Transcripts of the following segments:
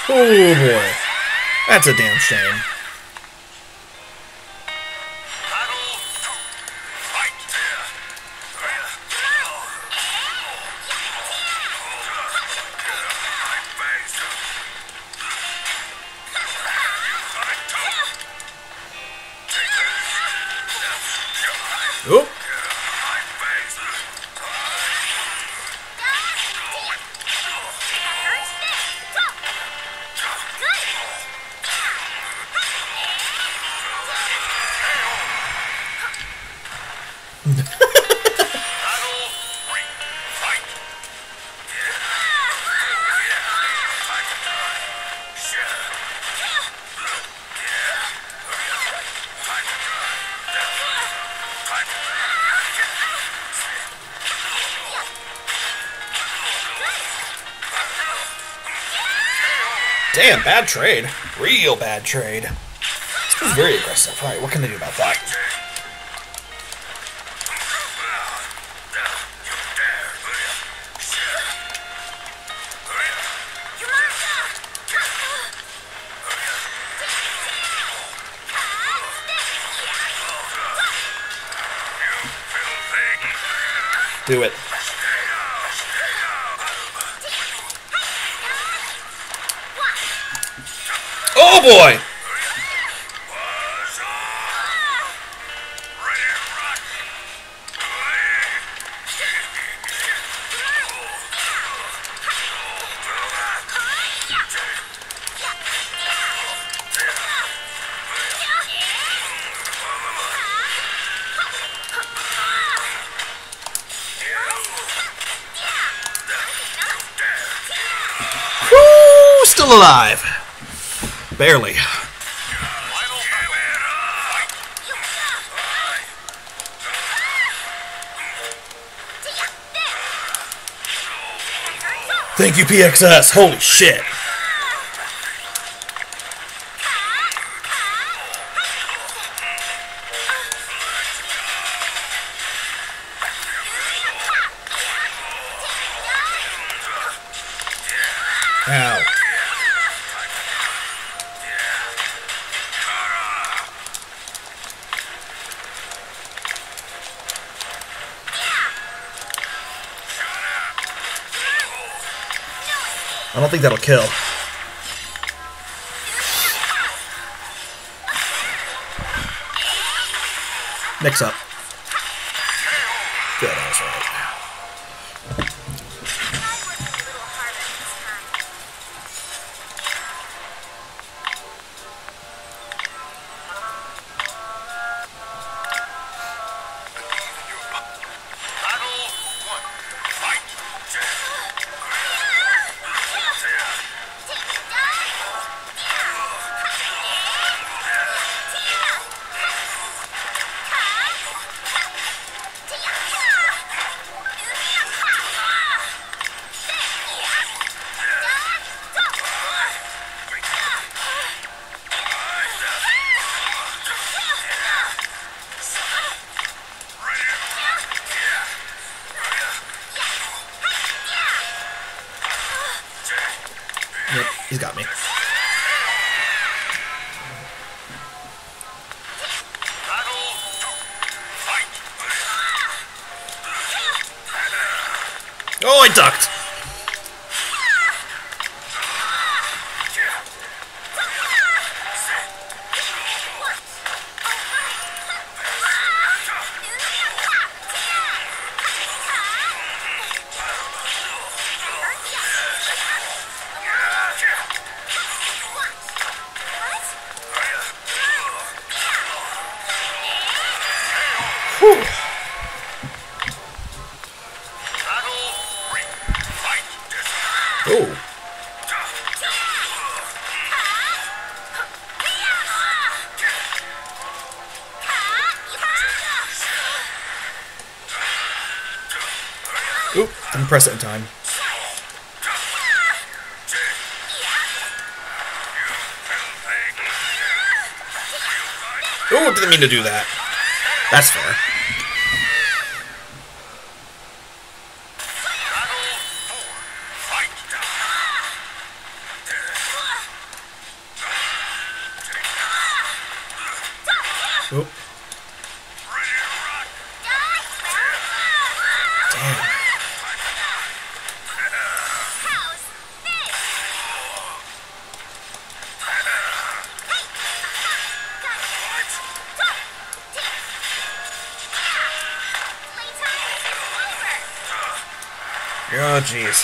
Oh boy. That's a damn shame. Oh. Damn, bad trade. Real bad trade. This was very aggressive. Alright, what can I do about that? Do it. Oh boy! Woo! Still alive. Barely. Thank you, PXS. Holy shit. Ow. I don't think that'll kill. Mix up. Good, that's right. Yep, he's got me. Oh, I ducked. Whew. Oh. Oop, didn't press it in time. Oh, didn't mean to do that. That's fair. Oh, jeez.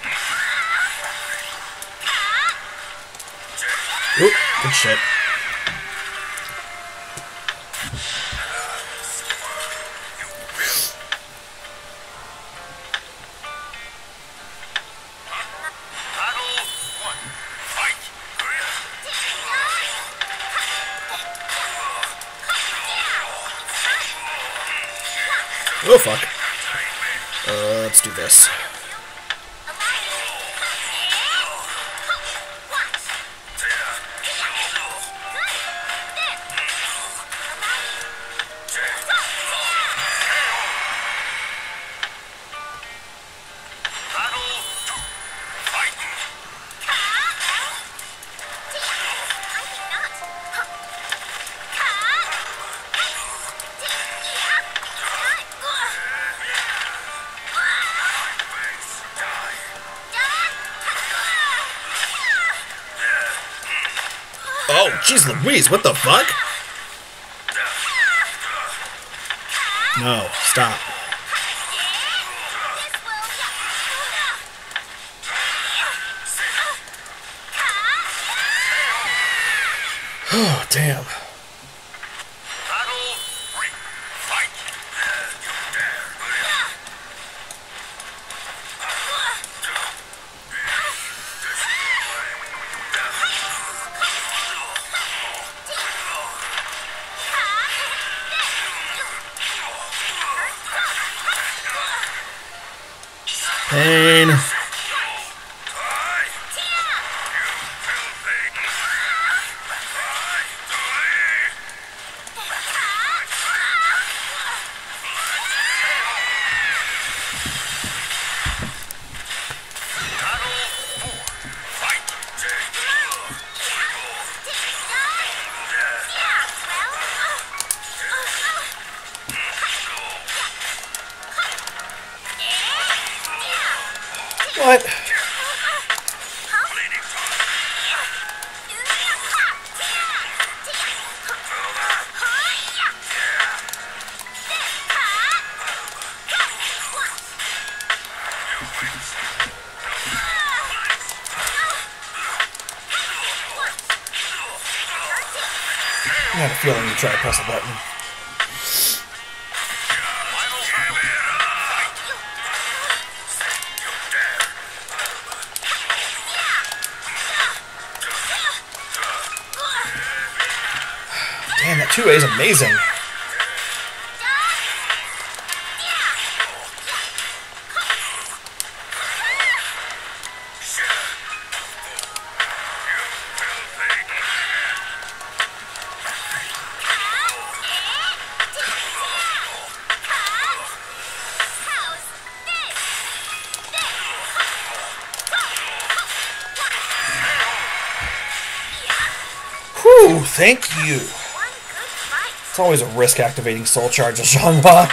Oop, good shit. Oh, fuck. Let's do this. Oh, jeez Louise, what the fuck? No, stop. Oh, damn. Pain. What? I had a feeling you try to press a button. Damn, that 2A is amazing. Whew, thank you. It's always a risk activating soul charge of Zhanghua.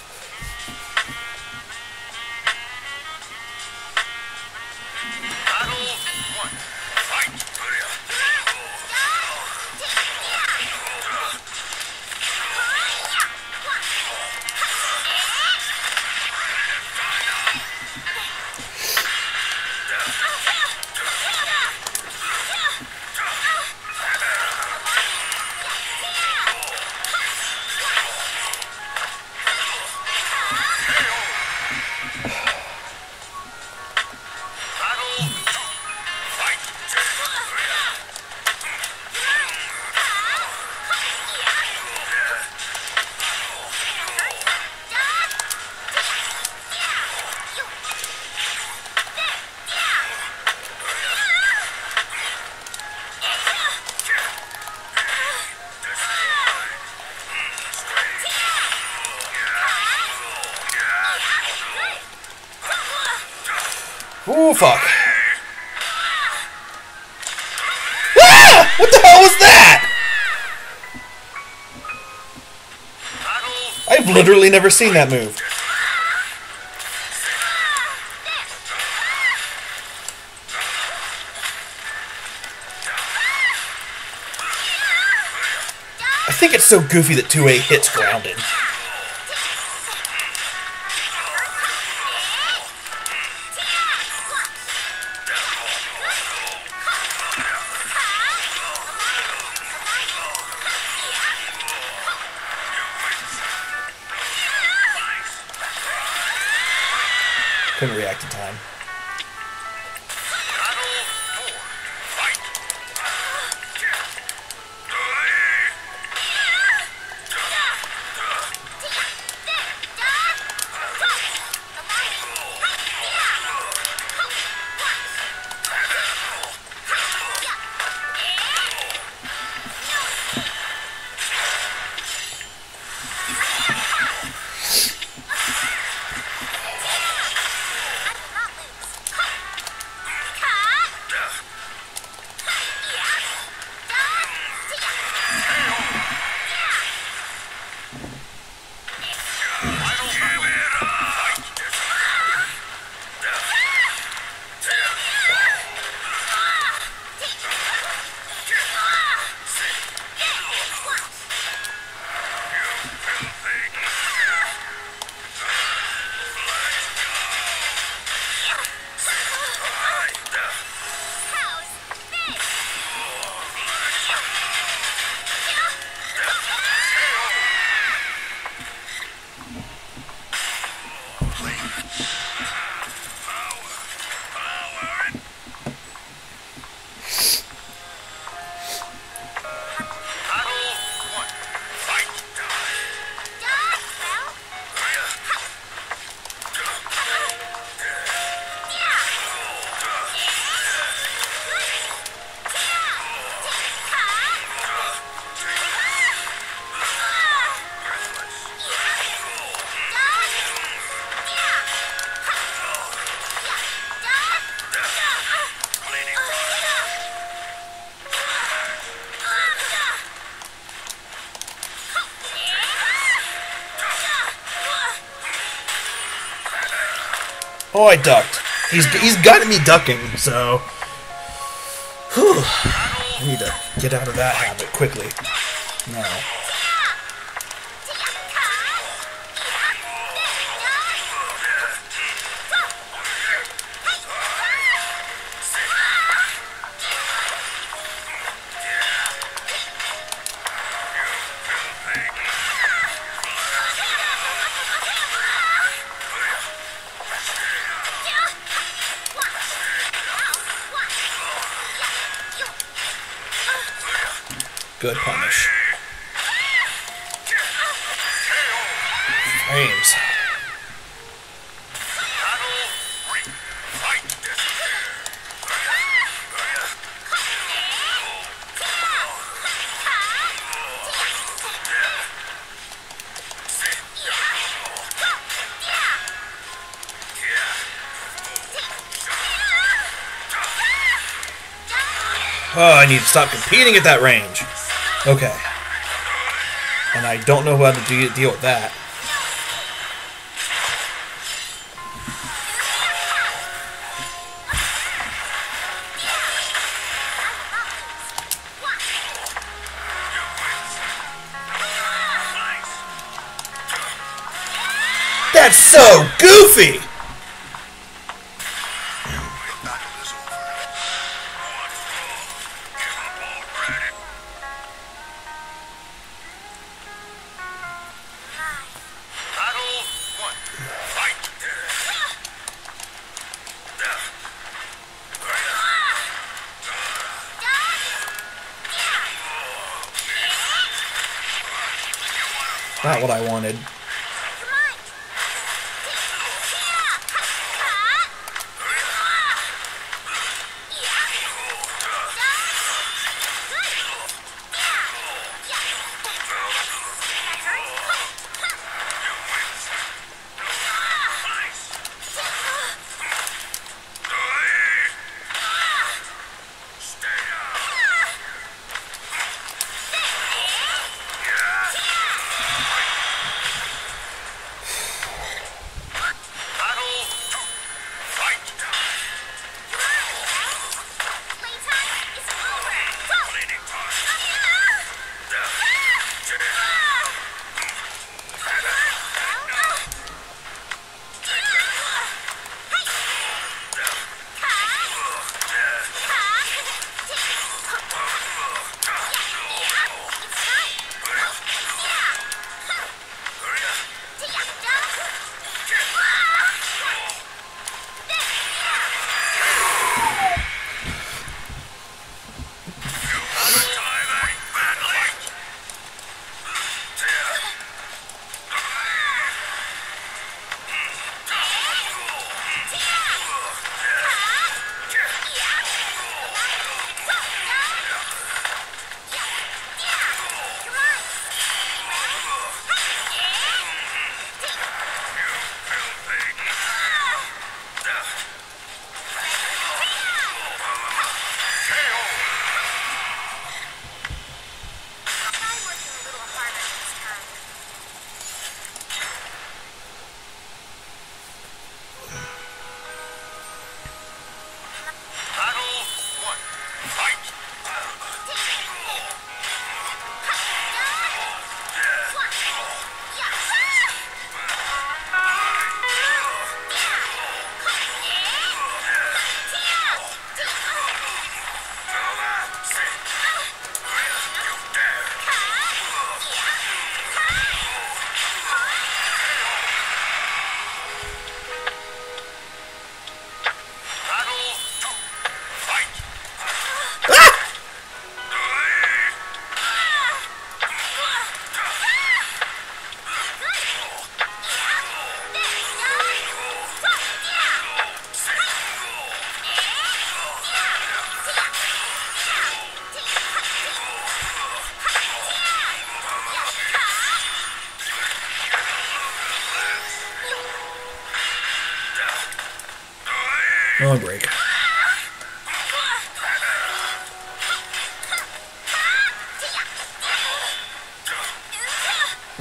Ooh, fuck. Ah! What the hell was that? I've literally never seen that move. I think it's so goofy that 2A hits grounded. Couldn't react in time. Oh, I ducked. He's got me ducking, so... Whew. I need to get out of that habit quickly. No. Good punish. Frames. Oh, I need to stop competing at that range. Okay. And I don't know how to deal with that. That's so goofy! Not what I wanted.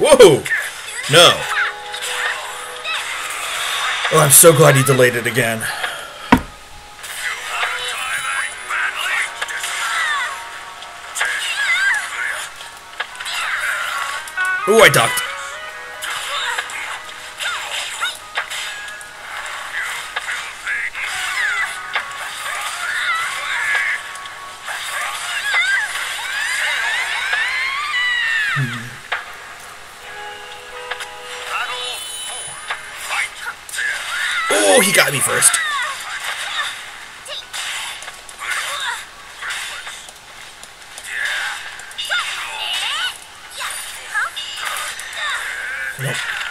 Whoa! No. Oh, I'm so glad he delayed it again. Ooh, I ducked. Oh, he got me first. Nope.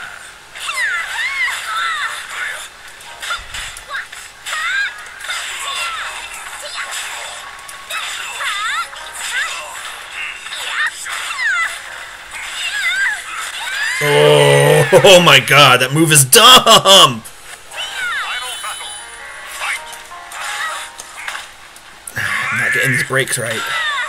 Oh my god, that move is dumb! I'm not getting these breaks right.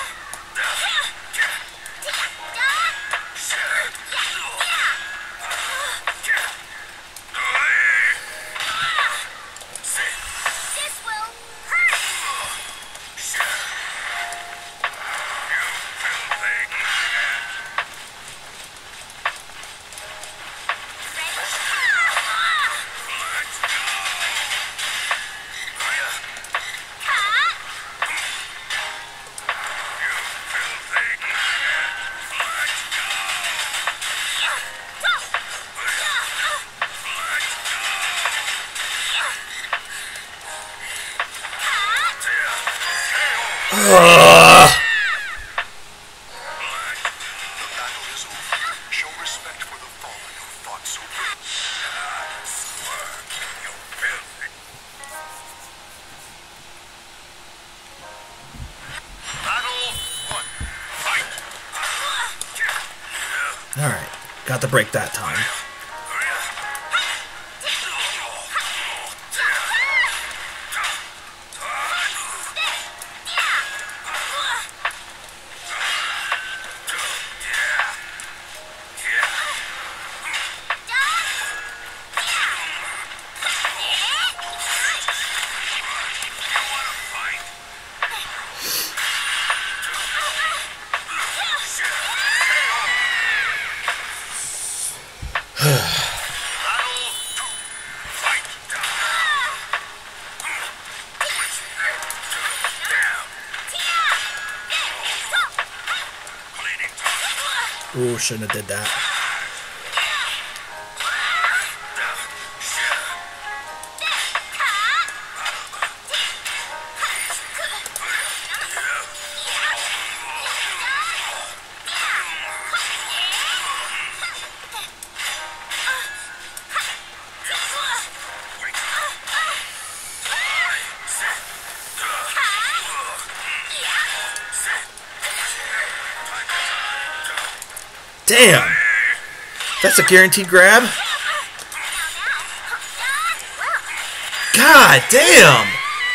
Alright, got the break that time. Ooh, shouldn't have did that. Damn! That's a guaranteed grab? God damn!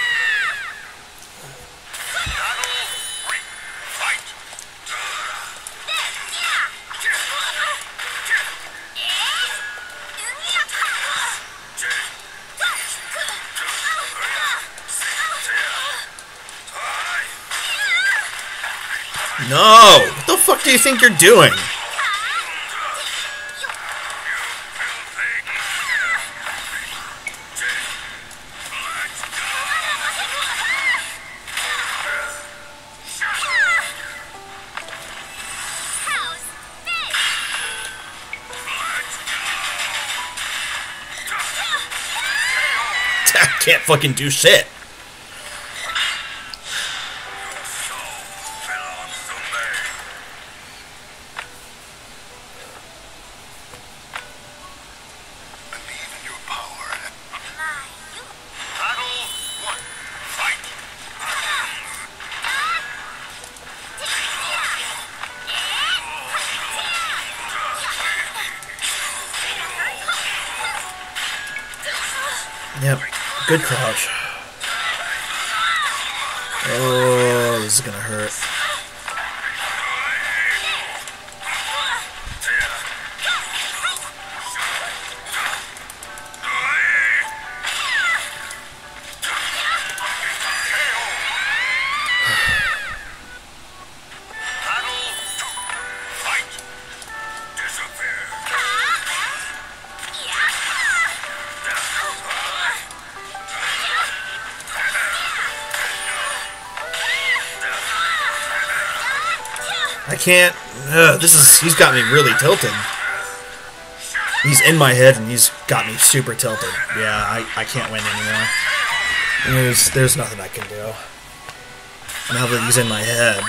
No! What the fuck do you think you're doing? I can't fucking do shit. Yep, good crouch. Oh, this is gonna hurt. I can't. He's got me really tilted. He's in my head and he's got me super tilted. Yeah, I can't win anymore. There's nothing I can do. Now that he's in my head,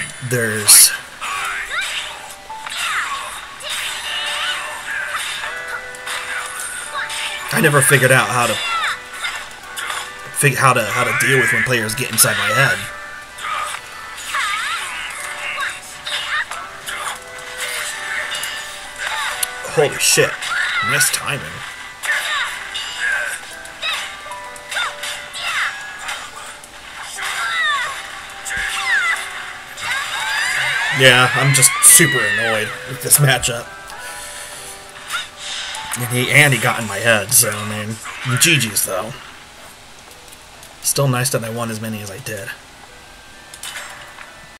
I never figured out how to deal with when players get inside my head. Holy shit. Nice timing. Yeah, I'm just super annoyed with this matchup. And he got in my head, so, I mean, GG's though. Still nice that I won as many as I did.